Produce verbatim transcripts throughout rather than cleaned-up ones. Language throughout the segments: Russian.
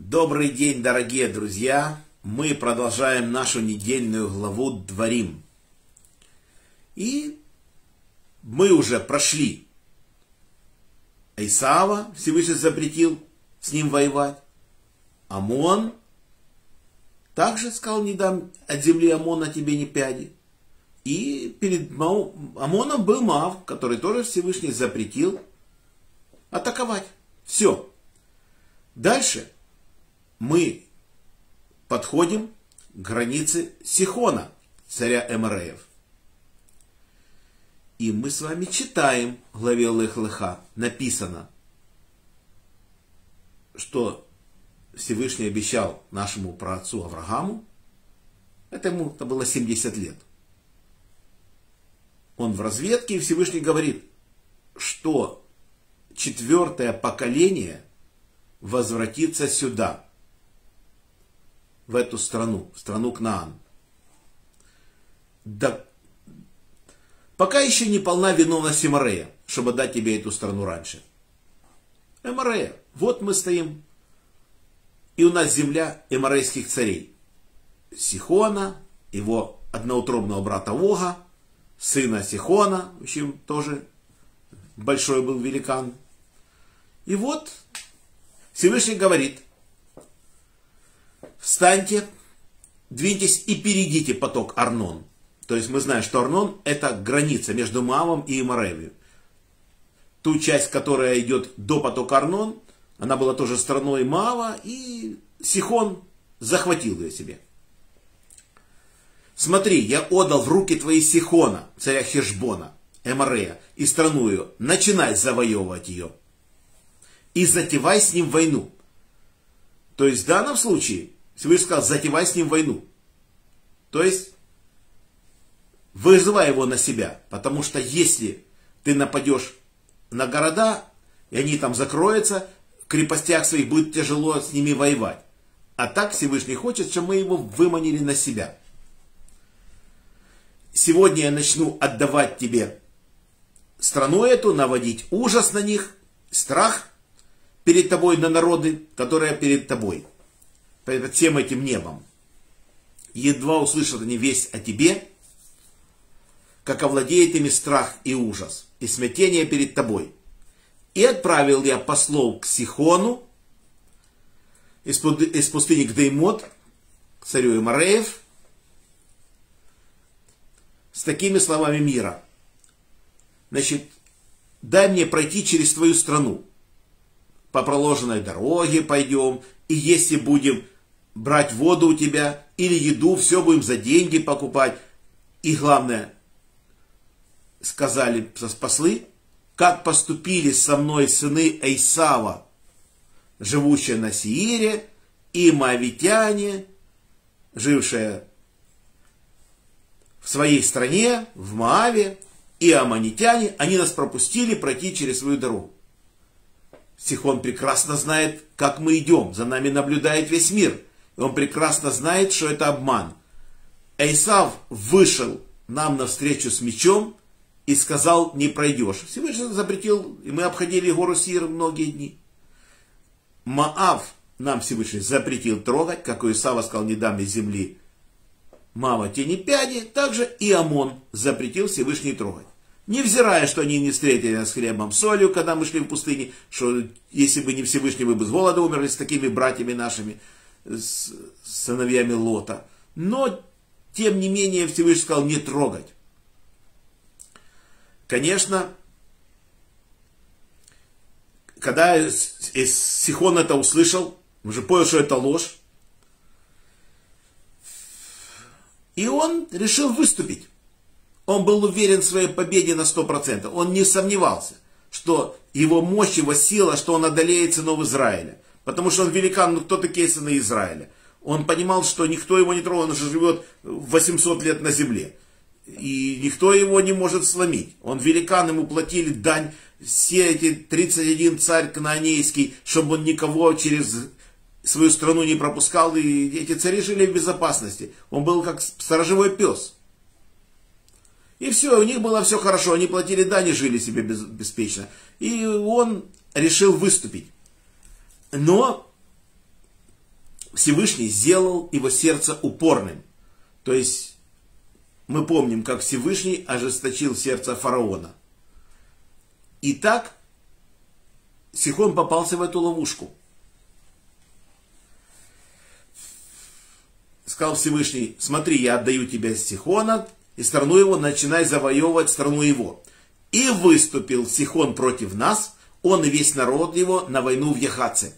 Добрый день, дорогие друзья! Мы продолжаем нашу недельную главу Дворим. И мы уже прошли Исава, Всевышний запретил с ним воевать. Амон также сказал: не дам от земли Амона тебе ни пяди. И перед Амоном был Моав, который тоже Всевышний запретил атаковать. Все. Дальше мы подходим к границе Сихона, царя Эмореев. И мы с вами читаем в главе Лех-Леха, написано, что Всевышний обещал нашему праотцу Аврааму, это ему это было семьдесят лет. Он в разведке, и Всевышний говорит, что четвертое поколение возвратится сюда, в эту страну, в страну Кнаан. Да, пока еще не полна виновность Эморея, чтобы дать тебе эту страну раньше. Эморея, вот мы стоим, и у нас земля эморейских царей. Сихона, его одноутробного брата Ога, сына Сихона, в общем, тоже большой был великан. И вот Всевышний говорит: встаньте, двиньтесь и перейдите поток Арнон. То есть мы знаем, что Арнон это граница между Моавом и Эмореем. Ту часть, которая идет до потока Арнон, она была тоже страной Моава, и Сихон захватил ее себе. Смотри, я отдал в руки твои Сихона, царя Хешбона, Эморея, и страну ее. Начинай завоевывать ее. И затевай с ним войну. То есть в данном случае Всевышний сказал: затевай с ним войну. То есть вызывай его на себя. Потому что если ты нападешь на города, и они там закроются, в крепостях своих будет тяжело с ними воевать. А так Всевышний хочет, чтобы мы его выманили на себя. Сегодня я начну отдавать тебе страну эту, наводить ужас на них, страх перед тобой на народы, которые перед тобой, перед всем этим небом. Едва услышат они весть о тебе, как овладеет ими страх и ужас, и смятение перед тобой. И отправил я послов к Сихону, из пустыни к Деймот, к царю Эмореев, с такими словами мира. Значит, дай мне пройти через твою страну. По проложенной дороге пойдем, и если будем брать воду у тебя или еду, все будем за деньги покупать. И главное, сказали послы, как поступили со мной сыны Исава, живущие на Сеире, и моавитяне, жившие в своей стране, в Моаве, и аммонитяне, они нас пропустили пройти через свою дорогу. Сихон прекрасно знает, как мы идем, за нами наблюдает весь мир. И он прекрасно знает, что это обман. Исав вышел нам навстречу с мечом и сказал: не пройдешь. Всевышний запретил, и мы обходили гору Сир многие дни. Моав нам Всевышний запретил трогать, как у Исава сказал: не дам из земли Моава тени пяди, также и Амон запретил Всевышний трогать. Невзирая, что они не встретили нас хлебом солью, когда мы шли в пустыне, что если бы не Всевышний, мы бы с голода умерли с такими братьями нашими, с сыновьями Лота. Но, тем не менее, Всевышний сказал: не трогать. Конечно, когда Сихон это услышал, он уже понял, что это ложь, и он решил выступить. Он был уверен в своей победе на сто процентов. Он не сомневался, что его мощь, его сила, что он одолеет сынов Израиля. Потому что он великан, ну кто такие сыны Израиля? Он понимал, что никто его не трогал, он уже живет восемьсот лет на земле. И никто его не может сломить. Он великан, ему платили дань все эти тридцать один царь кнаанейский, чтобы он никого через свою страну не пропускал. И эти цари жили в безопасности. Он был как сторожевой пес. И все, у них было все хорошо, они платили дани, жили себе беспечно. И он решил выступить. Но Всевышний сделал его сердце упорным. То есть мы помним, как Всевышний ожесточил сердце фараона. И так Сихон попался в эту ловушку. Сказал Всевышний: смотри, я отдаю тебя Сихона, и страну его, начинай завоевывать страну его. И выступил Сихон против нас, он и весь народ его, на войну в Яхаце.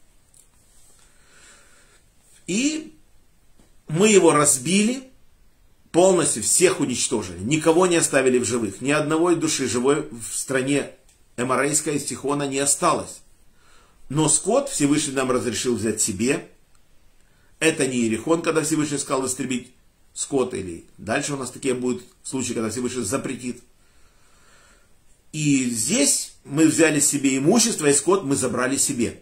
И мы его разбили, полностью всех уничтожили. Никого не оставили в живых. Ни одной души живой в стране эморейской Сихона не осталось. Но скот Всевышний нам разрешил взять себе. Это не Иерихон, когда Всевышний сказал истребить скот. Или дальше у нас такие будут случаи, когда Всевышний запретит. И здесь мы взяли себе имущество, и скот мы забрали себе.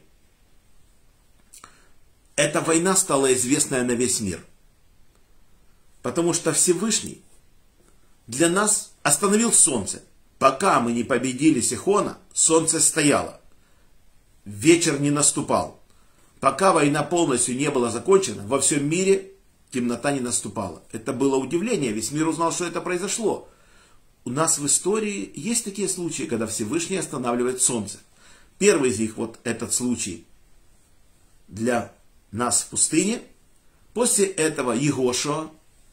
Эта война стала известная на весь мир. Потому что Всевышний для нас остановил солнце. Пока мы не победили Сихона, солнце стояло. Вечер не наступал. Пока война полностью не была закончена, во всем мире темнота не наступала. Это было удивление, весь мир узнал, что это произошло. У нас в истории есть такие случаи, когда Всевышний останавливает солнце. Первый из них, вот этот случай для нас в пустыне. После этого Егошуа.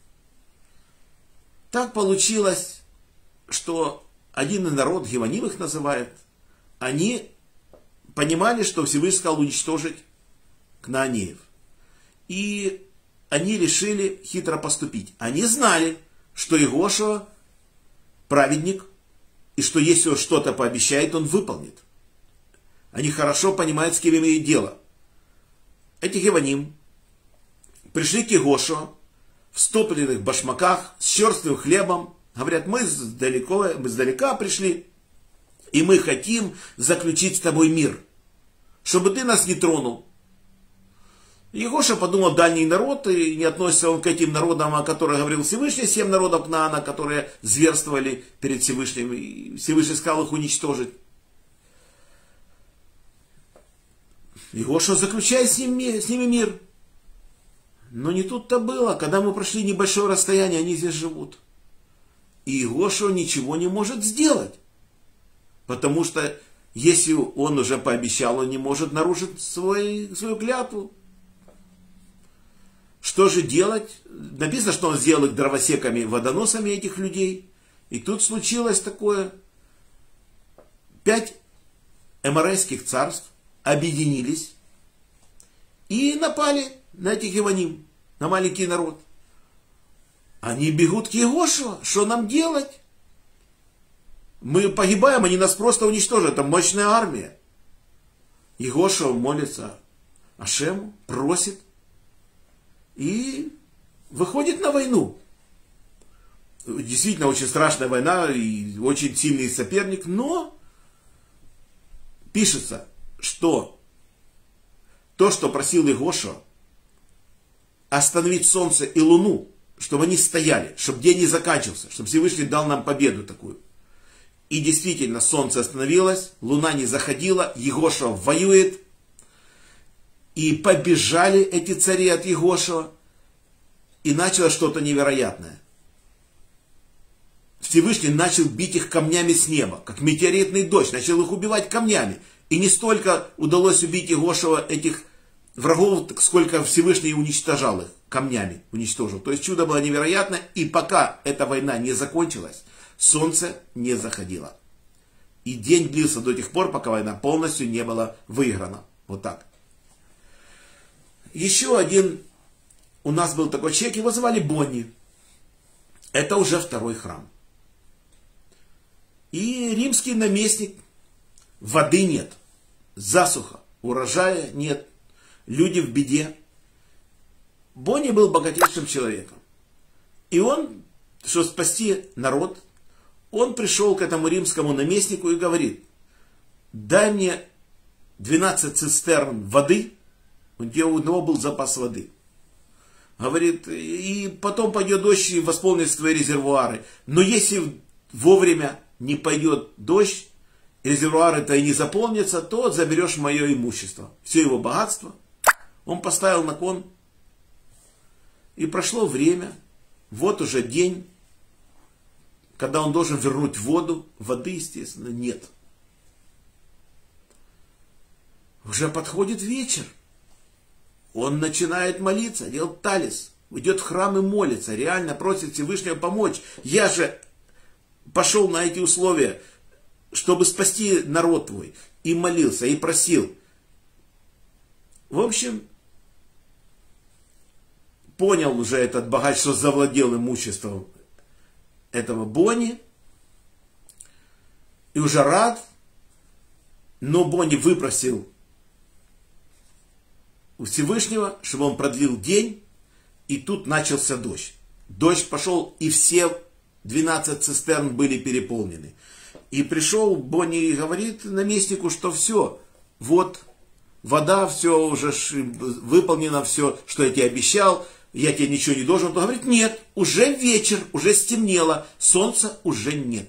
Так получилось, что один народ, Геваним их называют, они понимали, что Всевышний сказал уничтожить кнаанеев. И они решили хитро поступить. Они знали, что Егошуа праведник, и что если он что-то пообещает, он выполнит. Они хорошо понимают, с кем имеют дело. Эти Геваним пришли к Егошуа в стопленных башмаках, с черствым хлебом. Говорят: мы сдалека, мы сдалека пришли, и мы хотим заключить с тобой мир, чтобы ты нас не тронул. Егоша подумал: дальний народ, и не относится он к этим народам, о которых говорил Всевышний, семь народов Кнаана, которые зверствовали перед Всевышним, и Всевышний сказал их уничтожить. Егоша заключает с, ним, с ними мир. Но не тут-то было. Когда мы прошли небольшое расстояние, они здесь живут. И Егоша ничего не может сделать. Потому что если он уже пообещал, он не может нарушить свой, свою клятву. Что же делать? Написано, что он сделал их дровосеками, водоносами этих людей. И тут случилось такое. Пять эморейских царств объединились и напали на этих Геваним, на маленький народ. Они бегут к Егошуа. Что нам делать? Мы погибаем, они нас просто уничтожат. Это мощная армия. Егошуа молится Ашему, просит и выходит на войну. Действительно очень страшная война и очень сильный соперник, но пишется, что то, что просил Егошуа, остановить солнце и луну, чтобы они стояли, чтобы день не заканчивался, чтобы Всевышний дал нам победу такую. И действительно, солнце остановилось, луна не заходила, Егошуа воюет, и побежали эти цари от Егошуа, и началось что-то невероятное. Всевышний начал бить их камнями с неба, как метеоритный дождь, начал их убивать камнями. И не столько удалось убить Егошуа этих врагов, сколько Всевышний уничтожал их, камнями уничтожил. То есть чудо было невероятно, и пока эта война не закончилась, солнце не заходило. И день длился до тех пор, пока война полностью не была выиграна. Вот так. Еще один у нас был такой человек, его звали Бонни. Это уже второй храм. И римский наместник, воды нет, засуха, урожая нет, люди в беде. Бонни был богатейшим человеком. И он, чтобы спасти народ, он пришел к этому римскому наместнику и говорит: дай мне двенадцать цистерн воды, у него был запас воды. Говорит, и потом пойдет дождь и восполнит твои резервуары. Но если вовремя не пойдет дождь, резервуары-то и не заполнятся, то заберешь мое имущество. Все его богатство Он поставил на кон, и прошло время, вот уже день, когда он должен вернуть воду, воды, естественно, нет. Уже подходит вечер. Он начинает молиться, делать талис, идет в храм и молится, реально просит Всевышнего помочь. Я же пошел на эти условия, чтобы спасти народ твой, и молился, и просил. В общем, понял уже этот богач, что завладел имуществом этого Бони, и уже рад, но Бони выпросил у Всевышнего, чтобы он продлил день, и тут начался дождь. Дождь пошел, и все двенадцать цистерн были переполнены. И пришел Бони и говорит наместнику, что все, вот вода, все уже выполнено, все, что я тебе обещал, я тебе ничего не должен. Он говорит, нет, уже вечер, уже стемнело, солнца уже нет.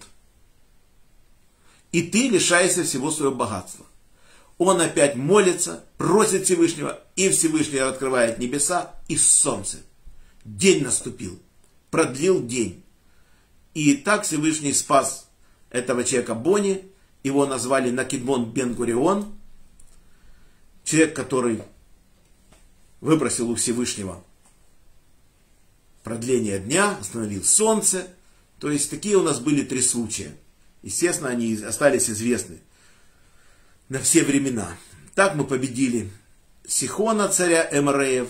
И ты лишаешься всего своего богатства. Он опять молится, просит Всевышнего, и Всевышний открывает небеса и солнце. День наступил, продлил день. И так Всевышний спас этого человека Бони, его назвали Накидмон Бен-Гурион, человек, который выпросил у Всевышнего продление дня, остановил солнце. То есть такие у нас были три случая. Естественно, они остались известны на все времена. Так мы победили Сихона, царя Эмореев,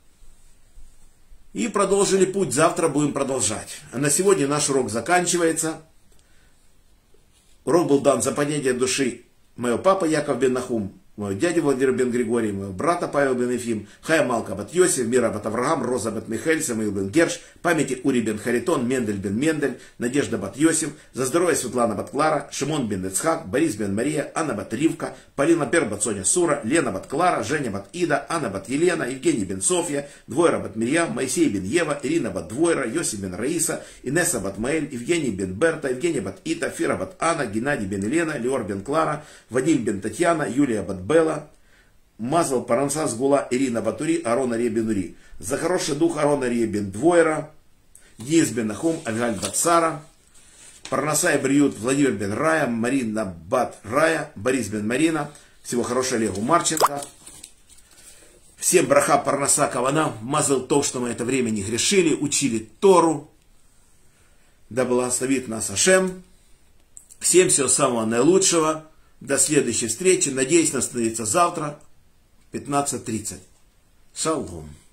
и продолжили путь. Завтра будем продолжать. А на сегодня наш урок заканчивается. Урок был дан за поднятие души моего папы Яков бен Нахум, моего дяди Владимир бен Григорий, моего брата Павел бен Ефим, Хая Малка бат Йосиф, Мира бат Авраам, Роза бат Михаэль, Самуил бен Герш, памяти Ури бен Харитон, Мендель бен Мендель, Надежда бат Йосиф, за здоровье Светлана бат Клара, Шимон бен Ицхак, Борис бен Мария, Анна бат Ривка, Полина Пер бат Соня Сура, Лена бат Клара, Женя бат Ида, Анна бат Елена, Евгений бен Софья, Двойра бат Мирьям, Моисей бен Ева, Ирина бат Двойра, Йосиф бен Раиса, Инесса бат Маэль, Евгений бен Берта, Евгений бат Ита, Фира бат Анна, Геннадий бен Елена, Леор бен Клара, Вадим бен Татьяна, Юлия бат Белла, Мазал Паранса Сгула Ирина Батури, Арон Ария бен Ури. За хороший дух Арон Ария бен Двойра, Ес бен Нахум, Авиаль бат Сара, Парнаса и Бриют, Владимир бен Рая, Марина бат Рая, Борис бен Марина. Всего хорошего Олегу Марченко. Всем браха Парнаса Кавана, Мазал то, что мы это время не грешили, учили Тору. Да благословит нас Ашем. Всем всего самого наилучшего. До следующей встречи. Надеюсь, нас встретиться завтра. пятнадцать тридцать. Шалом.